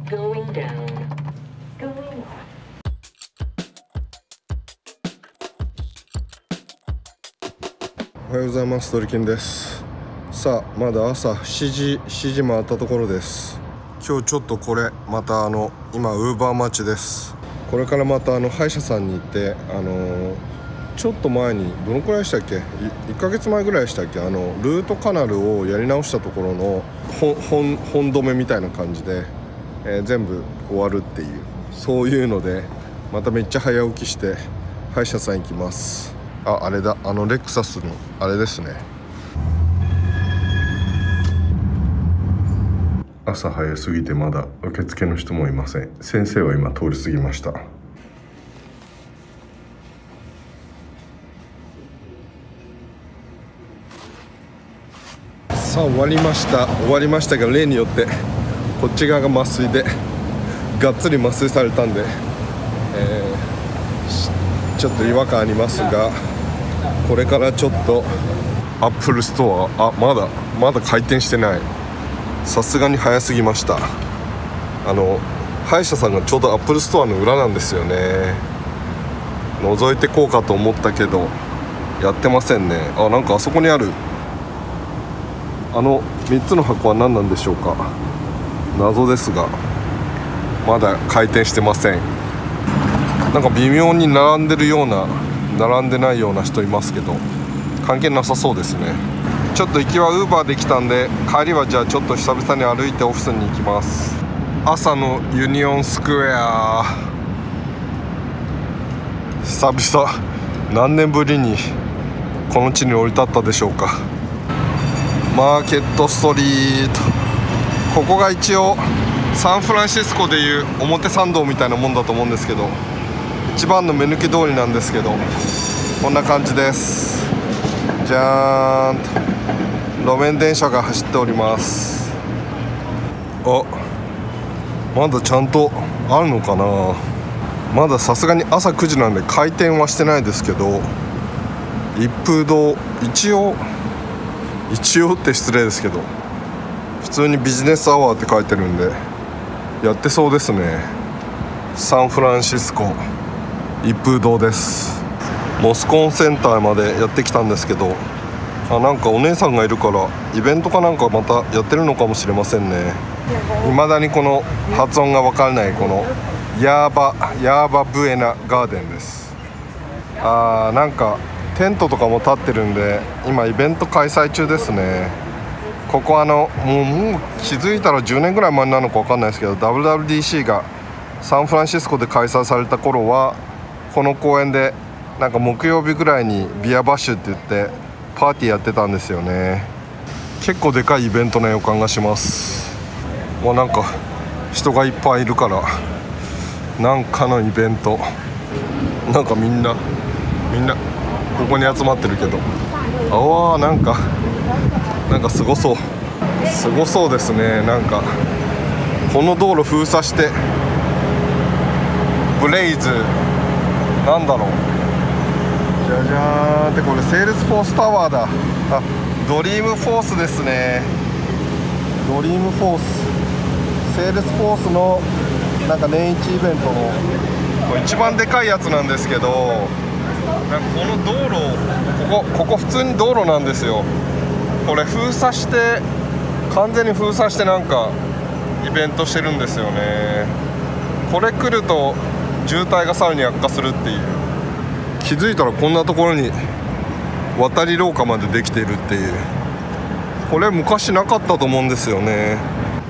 Going down. Going up. おはようございます。ドリキンです。さあ、まだ朝7時回ったところです。今日ちょっとこれまた今ウーバー待ちです。これからまた歯医者さんに行ってちょっと前にどのくらいでしたっけ、1ヶ月前ぐらいでしたっけ、ルートカナルをやり直したところの本止めみたいな感じで、全部終わるっていう、そういうのでまためっちゃ早起きして歯医者さん行きます。あれだ、レクサスのあれですね。朝早すぎてまだ受付の人もいません。先生は今通り過ぎました。さあ終わりましたが、例によってこっち側が麻酔でがっつり麻酔されたんで、ちょっと違和感ありますが、これからちょっとアップルストアまだ開店してない。さすがに早すぎました。歯医者さんがちょうどアップルストアの裏なんですよね。覗いてこうかと思ったけどやってませんね。なんかあそこにある3つの箱は何なんでしょうか。謎ですがまだ開店してません。なんか微妙に並んでるような並んでないような人いますけど、関係なさそうですね。ちょっと行きはウーバーで来たんで、帰りはじゃあちょっと久々に歩いてオフィスに行きます。朝のユニオンスクエア、久々、何年ぶりにこの地に降り立ったでしょうか。マーケットストリート、ここが一応サンフランシスコでいう表参道みたいなもんだと思うんですけど、一番の目抜き通りなんですけど、こんな感じです。じゃーんと路面電車が走っております。まだちゃんとあるのかな。まださすがに朝9時なんで開店はしてないですけど、一風堂一応って失礼ですけど、普通にビジネスアワーって書いてるんでやってそうですね。サンフランシスコ一風堂です。モスコンセンターまでやってきたんですけど、なんかお姉さんがいるからイベントかなんかまたやってるのかもしれませんね。未だにこの発音が分からないこのヤーバブエナガーデンです。なんかテントとかも立ってるんで今イベント開催中ですね。ここもう気づいたら10年ぐらい前になるのか分かんないですけど、 WWDC がサンフランシスコで開催された頃はこの公園でなんか木曜日ぐらいにビアバッシュって言ってパーティーやってたんですよね。結構でかいイベントの予感がします。なんか人がいっぱいいるからなんかのイベント、なんかみんなここに集まってるけど、なんかすごそうですね。なんかこの道路封鎖してブレイズなんだろう、じゃじゃーんって、これセールスフォースタワーだ。ドリームフォースですね。ドリームフォース、セールスフォースのなんか年一イベントのこれ一番でかいやつなんですけど、なんかこの道路、ここ普通に道路なんですよ。これ封鎖して、完全に封鎖してなんかイベントしてるんですよね。これ来ると渋滞がさらに悪化するっていう。気づいたらこんなところに渡り廊下までできているっていう。これ昔なかったと思うんですよね。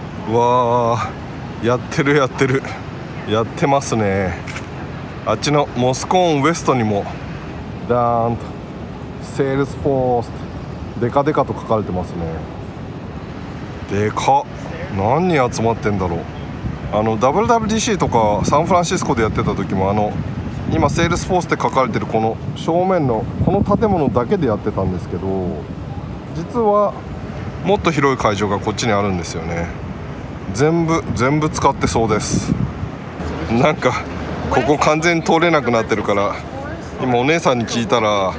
やってますね。あっちのモスコーンウエストにもダーンとセールスフォースデカデカと書かれてますね。でかっ、何人集まってんだろう。WWDC とかサンフランシスコでやってた時も今セールスフォースって書かれてるこの正面のこの建物だけでやってたんですけど、実はもっと広い会場がこっちにあるんですよね。全部使ってそうです。なんかここ完全に通れなくなってるから、今お姉さんに聞いたら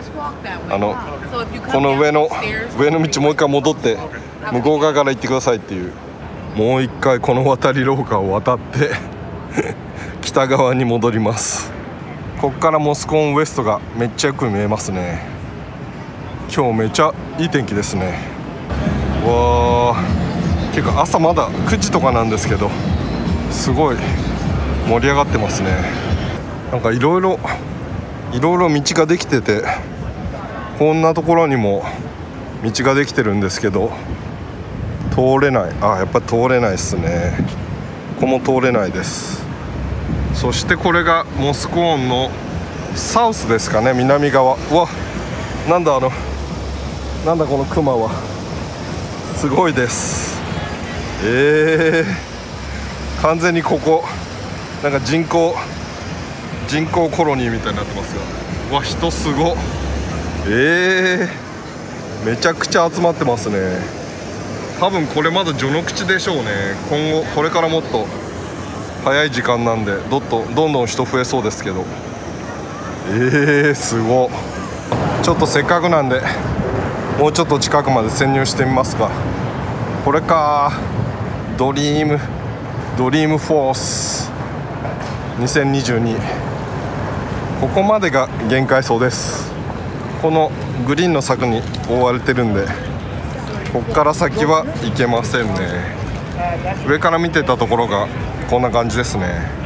この上の道もう一回戻って向こう側から行ってくださいっていうもう一回この渡り廊下を渡って北側に戻ります。ここからモスコーンウエストがめっちゃよく見えますね。今日めっちゃいい天気ですね。わー、結構朝まだ9時とかなんですけど、すごい盛り上がってますね。なんかいろいろ道ができてて、こんなところにも道ができてるんですけど通れない。やっぱり通れないですね。ここも通れないです。そしてこれがモスコーンのサウスですかね、南側。なんだこのクマは。すごいです。完全にここなんか人工コロニーみたいになってますが、人すごっ。めちゃくちゃ集まってますね。多分これまだ序の口でしょうね。今後これからもっと早い時間なんでどんどん人増えそうですけど、すごっ。ちょっとせっかくなんでもうちょっと近くまで潜入してみますか。これか、ドリームフォース2022。ここまでが限界層です。このグリーンの柵に覆われてるんで、ここから先は行けませんね。上から見てたところがこんな感じですね。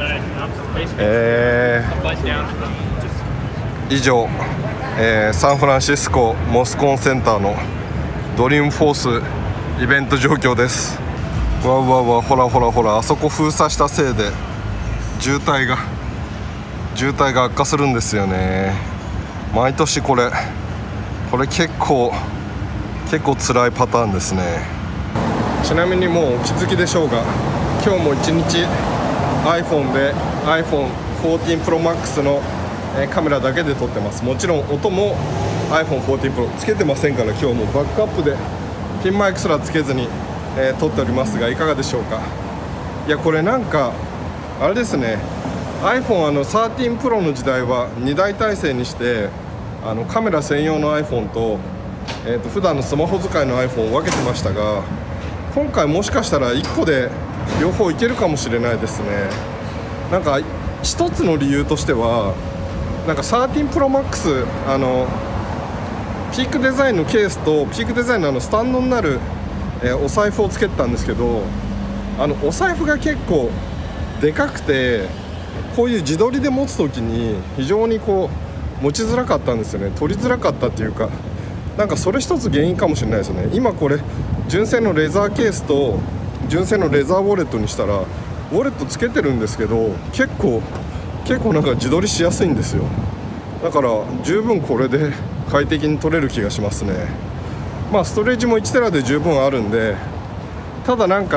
以上、サンフランシスコモスコーンセンターのドリームフォースイベント状況です。ほら、あそこ封鎖したせいで渋滞が悪化するんですよね。毎年これ結構辛いパターンですね。ちなみにもうお気づきでしょうが、今日も一日 iPhone で iPhone14 Pro Max のカメラだけで撮ってます。もちろん音も iPhone14 Pro つけてませんから、今日もバックアップでピンマイクすらつけずに、撮っておりますが、いかがでしょうか。いや、これなんかあれですね、 iPhone 13 Pro の時代は2台体制にしてカメラ専用の iPhone と、普段のスマホ使いの iPhone を分けてましたが、今回もしかしたら1個で両方いけるかもしれないですね。なんか一つの理由としては、なんか13 Pro Max ピークデザインのケースとピークデザインのスタンドになる、お財布をつけてたんですけど、お財布が結構でかくて、こういう自撮りで持つ時に非常に持ちづらかったんですよね。取りづらかったっていうか、なんかそれ一つ原因かもしれないですね。今これ純正のレザーケースと純正のレザーウォレットにしたら、ウォレットつけてるんですけど、結構なんか自撮りしやすいんですよ。だから十分これで快適に撮れる気がしますね。ストレージも1テラで十分あるんで、ただなんか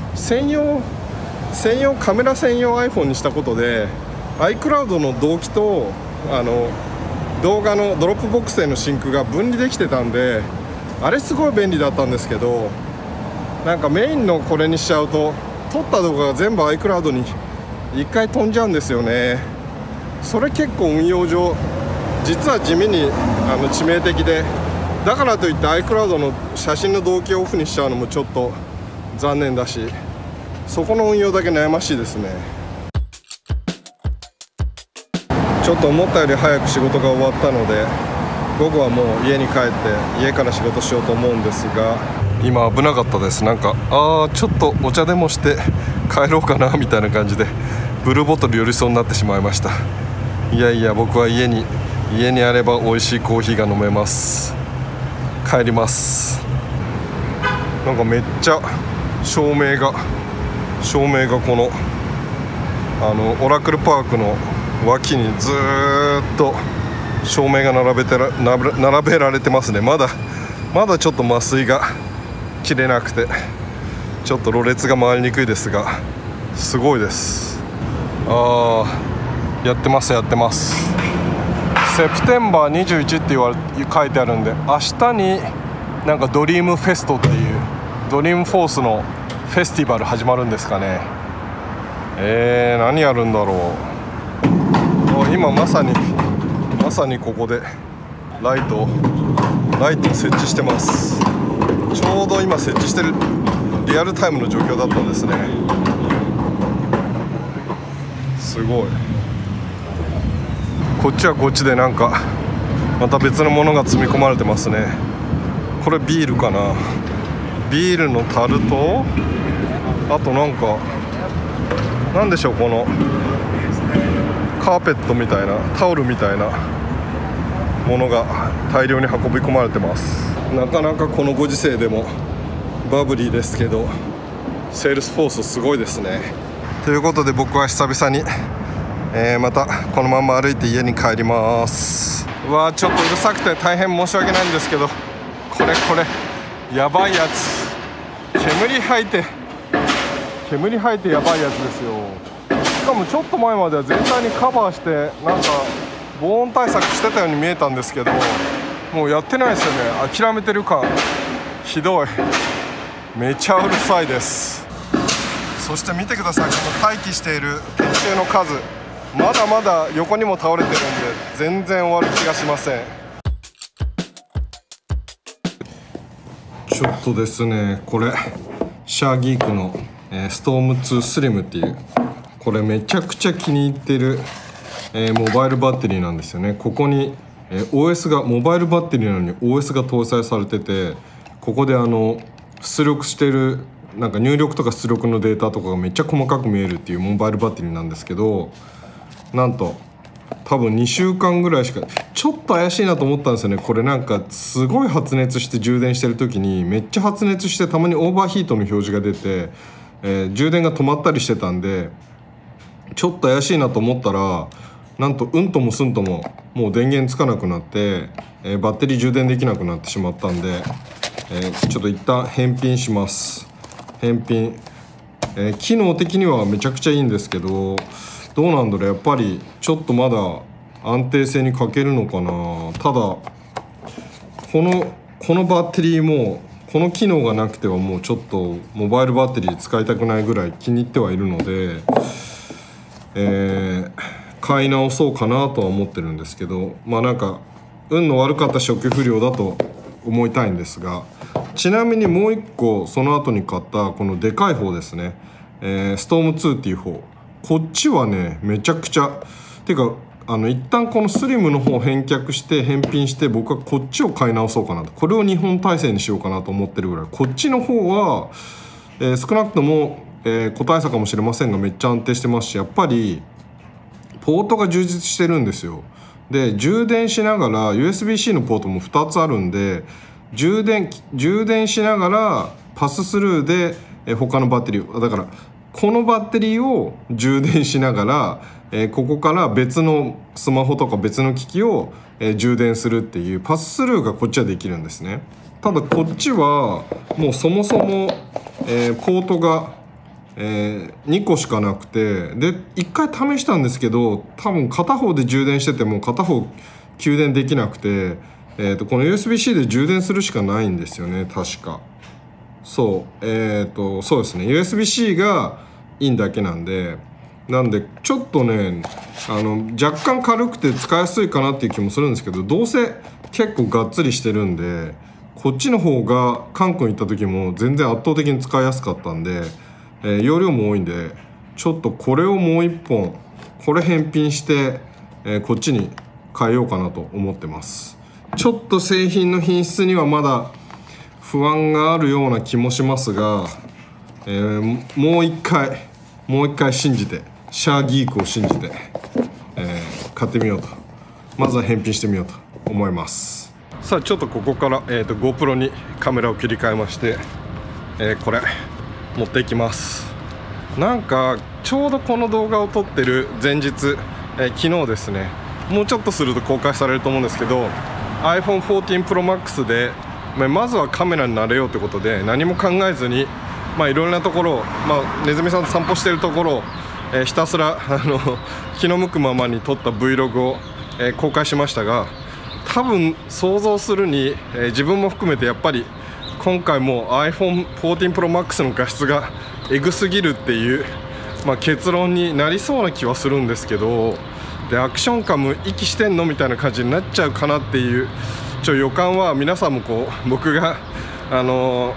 カメラ専用 iPhone にしたことで iCloud の同期と動画のドロップボックスへのシンクが分離できてたんで、あれすごい便利だったんですけど、なんかメインのこれにしちゃうと撮った動画が全部 iCloud に1回飛んじゃうんですよね。それ結構運用上実は地味に致命的で、だからといって iCloud の写真の同期をオフにしちゃうのもちょっと残念だし、そこの運用だけ悩ましいですね。ちょっと思ったより早く仕事が終わったので、午後はもう家に帰って家から仕事しようと思うんですが、今危なかったです。なんかちょっとお茶でもして帰ろうかなみたいな感じでブルーボトル寄りそうになってしまいました。いや僕は家にあれば美味しいコーヒーが飲めます。帰ります。なんかめっちゃ照明がこのオラクルパークの脇にずーっと照明が並べられてますね。まだちょっと麻酔が切れなくてちょっとろれつが回りにくいですが、すごいです。やってます。セプテンバー21って書いてあるんで、明日になんかドリームフェストっていうドリームフォースのフェスティバル始まるんですかね。何やるんだろう。今まさにここでライトを設置してます。ちょうど今設置してるリアルタイムの状況だったんですね。すごい。こっちはこっちでなんかまた別のものが積み込まれてますね。これビールかな。ビールの樽と、あとなんかなんでしょう、このカーペットみたいな、タオルみたいなものが大量に運び込まれてます。なかなかこのご時世でもバブリーですけど、セールスフォースすごいですね。ということで僕は久々に、またこのまま歩いて家に帰ります。うわー、ちょっとうるさくて大変申し訳ないんですけど、これやばいやつ、煙吐いてやばいやつですよ。しかもちょっと前までは全体にカバーしてなんか防音対策してたように見えたんですけど、もうやってないですよね。諦めてる感ひどい。めちゃうるさいです。そして見てください、この待機している研修の数、まだまだ横にも倒れてるんで全然終わる気がしません。ちょっとですね、これシャーギークの、ストーム2スリムっていう、これめちゃくちゃ気に入ってる、モバイルバッテリーなんですよね。ここに、OS がモバイルバッテリーなのに OS が搭載されてて、ここで出力してるなんか入力とか出力のデータとかがめっちゃ細かく見えるっていうモバイルバッテリーなんですけど、なんと多分2週間ぐらいしか、ちょっと怪しいなと思ったんですよね。これなんかすごい発熱して充電してる時にめっちゃ発熱して、たまにオーバーヒートの表示が出て、充電が止まったりしてたんで、ちょっと怪しいなと思ったら、なんとうんともすんとももう電源つかなくなって、バッテリー充電できなくなってしまったんで、ちょっと一旦返品します。返品、機能的にはめちゃくちゃいいんですけど、どうなんだろう、やっぱりちょっとまだ安定性に欠けるのかな。ただこのバッテリーもこの機能がなくてはもうちょっとモバイルバッテリー使いたくないぐらい気に入ってはいるので、買い直そうかなとは思ってるんですけど、まあなんか運の悪かった初期不良だと思いたいんですが、ちなみにもう一個その後に買ったこのでかい方ですね、ストーム2っていう方、こっちはねめちゃくちゃてか一旦このスリムの方を返却して返品して、僕はこっちを買い直そうかなと、これを2本体制にしようかなと思ってるぐらい、こっちの方は、少なくとも、個体差かもしれませんがめっちゃ安定してますし、やっぱりポートが充実してるんですよ。で充電しながら USB-C のポートも2つあるんで、充電しながらパススルーで他のバッテリー、だからこのバッテリーを充電しながら、ここから別のスマホとか別の機器を、充電するっていうパススルーがこっちはできるんですね。ただこっちはもうそもそも、ポートが、2個しかなくて、で1回試したんですけど、多分片方で充電してても片方給電できなくて、この USB-C で充電するしかないんですよね、確か。そうそうですね、 USB-C がいいんだけなんでちょっとね若干軽くて使いやすいかなっていう気もするんですけど、どうせ結構がっつりしてるんで、こっちの方が韓国行った時も全然圧倒的に使いやすかったんで、容量も多いんで、ちょっとこれをもう1本これ返品して、こっちに変えようかなと思ってます。ちょっと製品の品質にはまだ不安があるような気もしますが、もう一回信じて、シャーギークを信じて、買ってみようと、まずは返品してみようと思います。さあちょっとここから、GoPro にカメラを切り替えまして、これ持っていきます。なんかちょうどこの動画を撮ってる前日、昨日ですね、もうちょっとすると公開されると思うんですけど、 iPhone 14 Pro Max でまずはカメラに慣れようということで、何も考えずにいろんなところを、ネズミさんと散歩しているところを、ひたすら気の向くままに撮った Vlog を、公開しましたが、多分想像するに、自分も含めてやっぱり今回も iPhone 14 Pro Max の画質がエグすぎるっていう、結論になりそうな気はするんですけど、でアクション感も息してんのみたいな感じになっちゃうかなっていう予感は、皆さんも僕が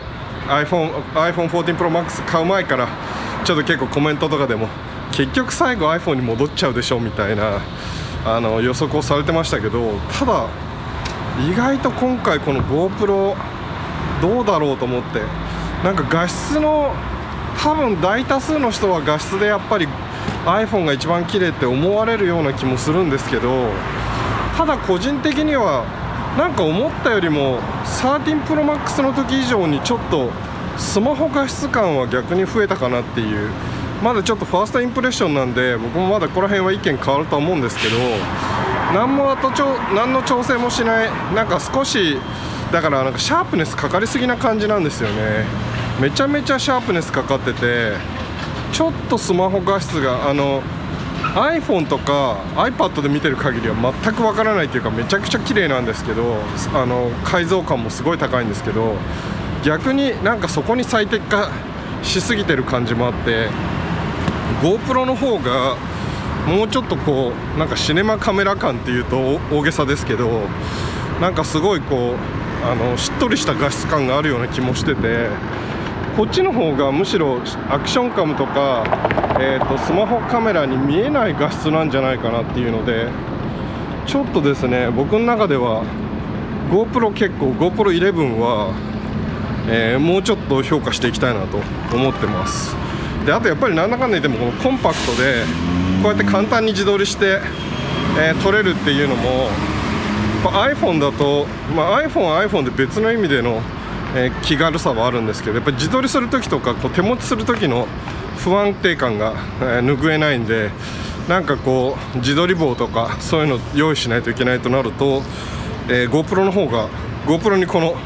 iPhone 14 Pro Max 買う前からちょっと結構コメントとかでも結局最後 iPhone に戻っちゃうでしょみたいな予測をされてましたけど、ただ意外と今回この GoPro どうだろうと思って、なんか画質の多分大多数の人は画質でやっぱり iPhone が一番綺麗って思われるような気もするんですけど、ただ個人的にはなんか思ったよりも13 Pro Max の時以上にちょっとスマホ画質感は逆に増えたかなっていう、まだちょっとファーストインプレッションなんで僕もまだここら辺は意見変わるとは思うんですけど、何の調整もしない、なんか少しだからなんかシャープネスかかりすぎな感じなんですよね。めちゃめちゃシャープネスかかってて、ちょっとスマホ画質がiPhone とか iPad で見てる限りは全くわからないというか、めちゃくちゃ綺麗なんですけど、解像感もすごい高いんですけど、逆になんかそこに最適化しすぎてる感じもあって、 GoPro の方がもうちょっとこうなんかシネマカメラ感っていうと大げさですけど、なんかすごいこうしっとりした画質感があるような気もしてて、こっちの方がむしろアクションカムとか、スマホカメラに見えない画質なんじゃないかなっていうので、ちょっとですね僕の中では GoPro 結構 GoPro 11は、もうちょっと評価していきたいなと思ってます。であとやっぱりなんだかんだ言ってもこのコンパクトでこうやって簡単に自撮りして、撮れるっていうのも、iPhone だと、iPhone は iPhone で別の意味での気軽さはあるんですけど、やっぱり自撮りするときとかこう手持ちするときの不安定感が拭えないんで、なんかこう自撮り棒とかそういうの用意しないといけないとなると、GoPro の方が GoPro にこの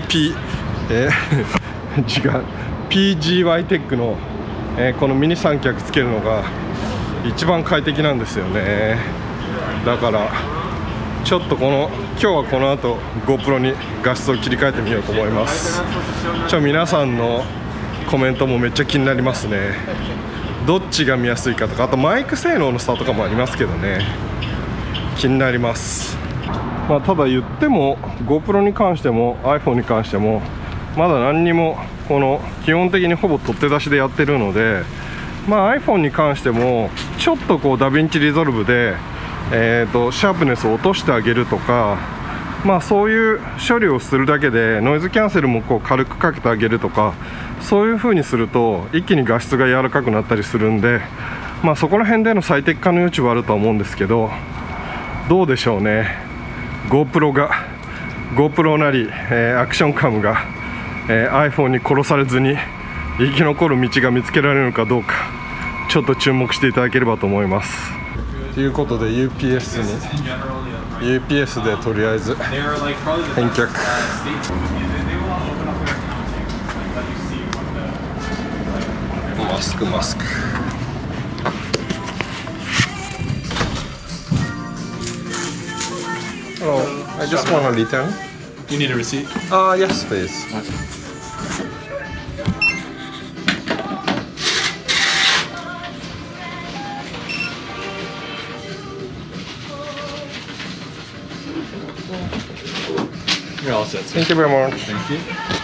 PGY テックの、このミニ三脚つけるのが一番快適なんですよね。だからちょっと今日はこの後 GoPro に画質を切り替えてみようと思います。皆さんのコメントもめっちゃ気になりますね。どっちが見やすいかとか、あとマイク性能の差とかもありますけどね、気になります。ただ言っても GoPro に関しても iPhone に関してもまだ何にも基本的にほぼ取って出しでやってるので、iPhone に関してもちょっとこうダヴィンチリゾルブでシャープネスを落としてあげるとか、そういう処理をするだけでノイズキャンセルもこう軽くかけてあげるとか、そういう風にすると一気に画質が柔らかくなったりするんで、そこら辺での最適化の余地はあるとは思うんですけど、どうでしょうね。 GoPro なり、アクションカムが、iPhone に殺されずに生き残る道が見つけられるのかどうか、ちょっと注目していただければと思います。ということで UPS でとりあえず返却。マスク。Hello, I just want to return. You need a receipt? Yes, please. You're all set, sir. Thank you very much. Thank you.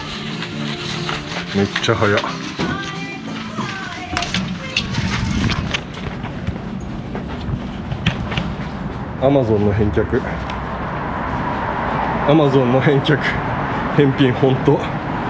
めっちゃ早い。Amazon の返却。Amazon の返却。返品本当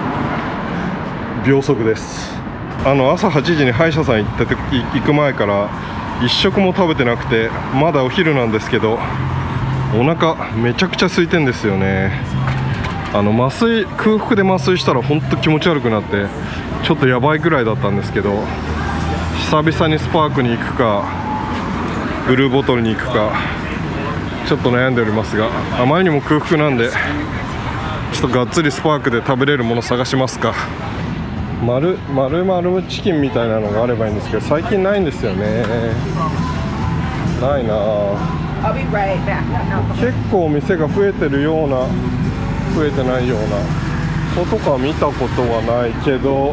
秒速です。朝8時に歯医者さん行く前から一食も食べてなくて、まだお昼なんですけどお腹めちゃくちゃ空いてんですよね。空腹で麻酔したら本当気持ち悪くなってちょっとやばいぐらいだったんですけど、久々にスパークに行くかブルーボトルに行くかちょっと悩んでおりますが、あまりにも空腹なんでちょっとがっつりスパークで食べれるもの探しますか。丸チキンみたいなのがあればいいんですけど、最近ないんですよね。ないなぁ。結構店が増えてるような増えてないようなことか見たことはないけど、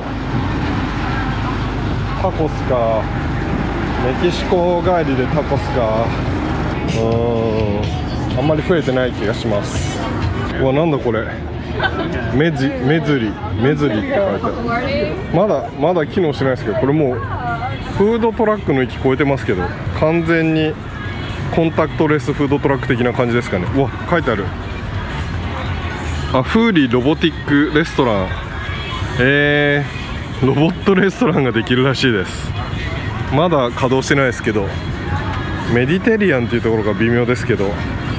タコスか、メキシコ帰りでタコスか、あんまり増えてない気がします。うわ、なんだこれ、 メズリって書いてある。まだ機能してないですけど、これもうフードトラックの域超えてますけど、完全にコンタクトレスフードトラック的な感じですかね。うわ、書いてある。フーリーロボティックレストラン。ロボットレストランができるらしいです。まだ稼働してないですけど、メディテリアンっていうところが微妙ですけど、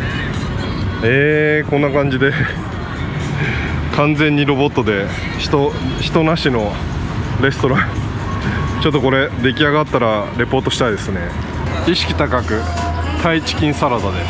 こんな感じで完全にロボットで人なしのレストランちょっとこれ出来上がったらレポートしたいですね。意識高くタイチキンサラダです。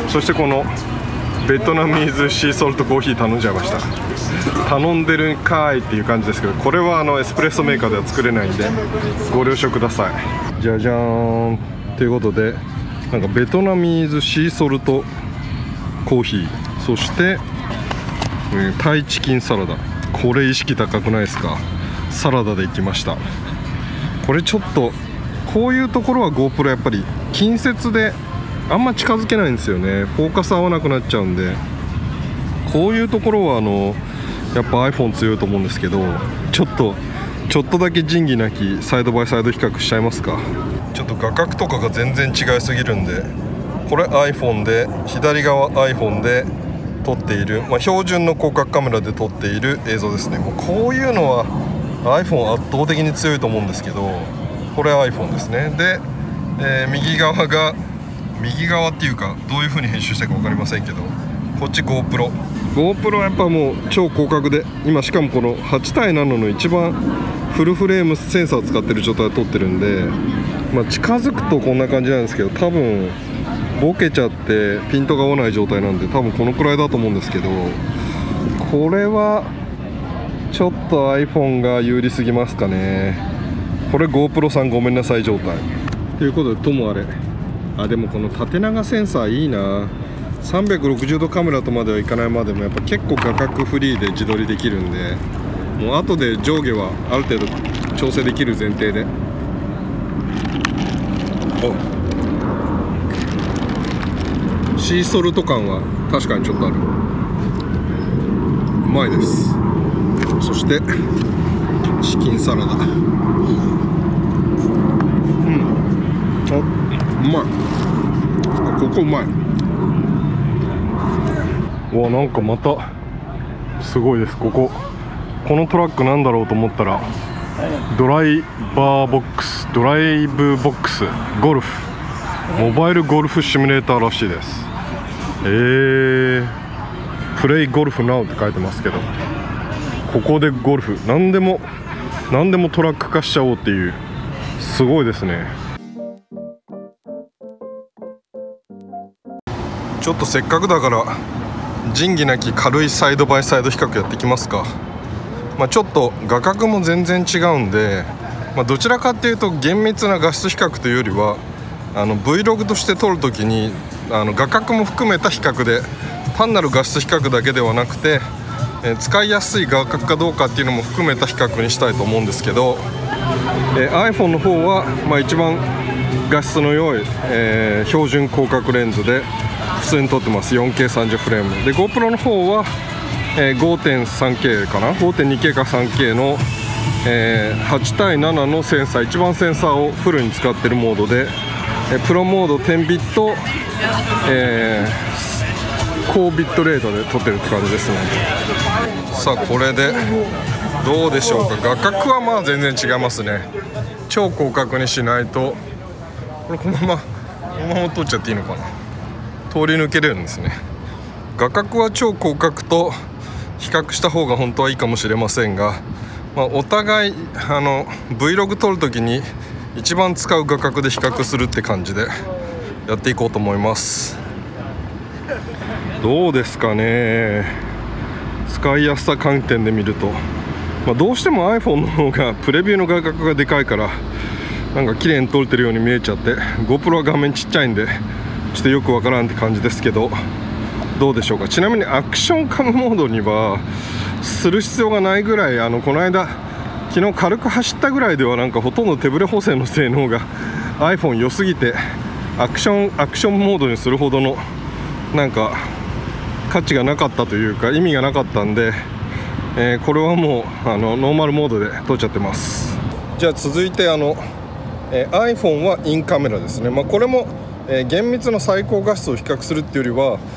そしてこのベトナミーズシーソルトコーヒー頼んじゃいました。頼んでるんかーいっていう感じですけど、これはエスプレッソメーカーでは作れないんでご了承ください。じゃじゃーんということで、なんかベトナミーズシーソルトコーヒー、そして、タイチキンサラダ。これ意識高くないですか？サラダでいきました。これちょっとこういうところは GoPro やっぱり近接であんま近づけないんですよね。フォーカス合わなくなっちゃうんで、こういうところはやっぱ iPhone 強いと思うんですけど、ちょっとだけ仁義なきサイドバイサイド比較しちゃいますか。ちょっと画角とかが全然違いすぎるんで、これ iPhone で、左側 iPhone で撮っている、標準の広角カメラで撮っている映像ですね。もうこういうのは iPhone 圧倒的に強いと思うんですけど、これ iPhone ですね。で、右側っていうか、どういう風に編集したか分かりませんけど、こっち GoPro はやっぱもう超広角で、今しかもこの8対7の一番フルフレームセンサーを使ってる状態で撮ってるんで、近づくとこんな感じなんですけど、多分ボケちゃってピントが合わない状態なんで、多分このくらいだと思うんですけど、これはちょっと iPhone が有利すぎますかね。これ GoPro さんごめんなさい状態ということで、ともあれ、でもこの縦長センサーいいな。360度カメラとまではいかないまでも、やっぱ結構画角フリーで自撮りできるんで、もう後で上下はある程度調整できる前提で。シーソルト感は確かにちょっとある。うまいです。そしてチキンサラダ、うまい。ここうまい。わ、なんかまたすごいです。このトラックなんだろうと思ったら、ドライブボックスゴルフ、モバイルゴルフシミュレーターらしいです。プレイゴルフナウって書いてますけど、ここでゴルフ、何でもトラック化しちゃおうっていう、すごいですね。ちょっとせっかくだから仁義なき軽いサイドバイサイド比較やっていきますか。ちょっと画角も全然違うんで、どちらかっていうと厳密な画質比較というよりは、Vlog として撮るときに画角も含めた比較で、単なる画質比較だけではなくて、使いやすい画角かどうかっていうのも含めた比較にしたいと思うんですけど、iPhone の方は、一番画質の良い、標準広角レンズで普通に撮ってます。 4K30 フレームで、 GoPro の方は、5.3K かな 5.2K か 3K の、8対7のセンサー、一番センサーをフルに使ってるモードで、プロモード10ビット、高ビットレートで撮ってるって感じですね。さあ、これでどうでしょうか。画角は全然違いますね。超広角にしないと、これこのまま撮っちゃっていいのかな。通り抜けれるんですね。画角は超広角と比較した方が本当はいいかもしれませんが、お互いVlog 撮るときに一番使う画角で比較するって感じでやっていこうと思います。どうですかね。使いやすさ観点で見ると、どうしても iPhone の方がプレビューの画角がでかいから、なんか綺麗に撮れてるように見えちゃって、 GoPro は画面ちっちゃいんでちょっとよくわからんって感じですけど、どうでしょうか。ちなみにアクションカムモードにはする必要がないぐらい、この間昨日軽く走ったぐらいでは、なんかほとんど手ブレ補正の性能が iPhone 良すぎて、アクションモードにするほどのなんか価値がなかったというか意味がなかったんで、これはもうノーマルモードで撮っちゃってます。じゃあ続いてiPhone はインカメラですね。これも、厳密な最高画質を比較するっていうよりは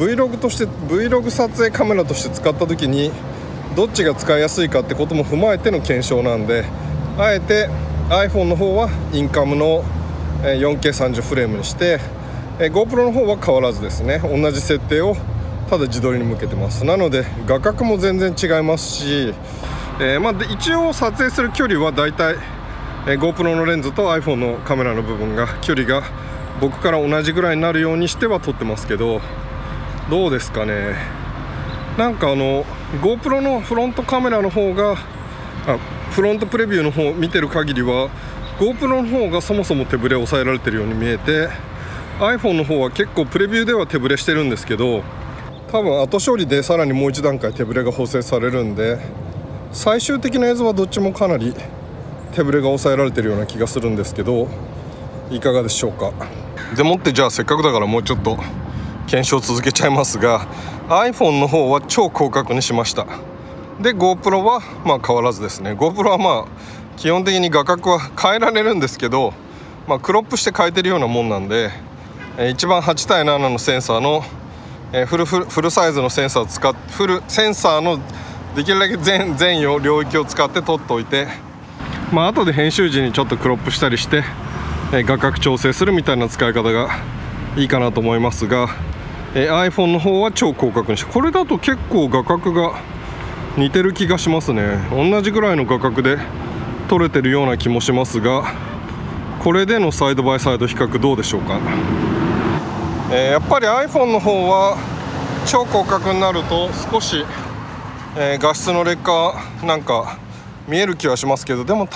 Vlog 撮影カメラとして使った時にどっちが使いやすいかってことも踏まえての検証なんで、あえて iPhone の方はインカムの 4K30 フレームにして、GoPro の方は変わらずですね、同じ設定をただ自撮りに向けてます。なので画角も全然違いますし、一応撮影する距離はだいたい GoPro のレンズと iPhone のカメラの部分が距離が僕から同じぐらいになるようにしては撮ってますけど、どうですかね。なんかGoPro のフロントカメラの方がフロントプレビューの方を見てる限りは GoPro の方がそもそも手ブレを抑えられてるように見えて、 iPhone の方は結構プレビューでは手ブレしてるんですけど、多分後処理でさらにもう一段階手ブレが補正されるんで、最終的な映像はどっちもかなり手ブレが抑えられてるような気がするんですけど、いかがでしょうか。でもってじゃあせっかくだからもうちょっと検証続けちゃいますが、 iPhone の方は超広角にしました。で GoPro は変わらずですね。 GoPro は基本的に画角は変えられるんですけど、クロップして変えてるようなもんなんで、一番8対7のセンサーのフルサイズのセンサーを使ってフルセンサーのできるだけ全領域を使って撮っておいて、後で編集時にちょっとクロップしたりして画角調整するみたいな使い方がいいかなと思いますが、iPhone の方は超広角にして、これだと結構画角が似てる気がしますね。同じぐらいの画角で撮れてるような気もしますが、これでのサイドバイサイド比較どうでしょうか。やっぱり iPhone の方は超広角になると少し、画質の劣化なんか見える気はしますけど、でも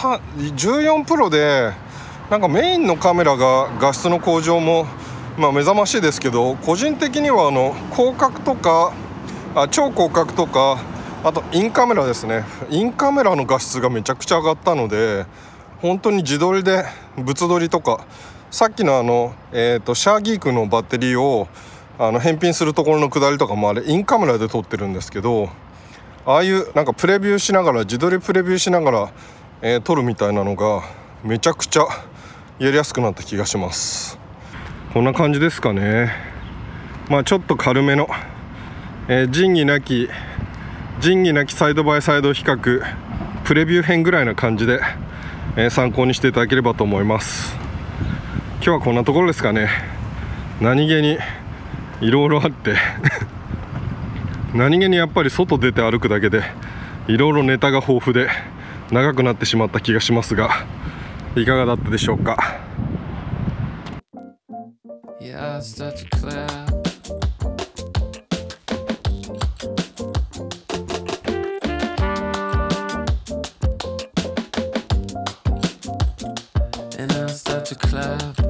14 Pro でなんかメインのカメラが画質の向上も目覚ましいですけど、個人的には広角とか超広角とか、あとインカメラですね。インカメラの画質がめちゃくちゃ上がったので、本当に自撮りで物撮りとか、さっきのシャーギークのバッテリーを返品するところの下りとかもあれインカメラで撮ってるんですけど、ああいうなんかプレビューしながら自撮りプレビューしながら、撮るみたいなのがめちゃくちゃやりやすくなった気がします。こんな感じですかね。ちょっと軽めの、仁義なきサイドバイサイド比較プレビュー編ぐらいな感じで、参考にしていただければと思います。今日はこんなところですかね。何気にいろいろあって何気にやっぱり外出て歩くだけでいろいろネタが豊富で長くなってしまった気がしますが、いかがだったでしょうか。Yeah, I start to clap. And I start to clap.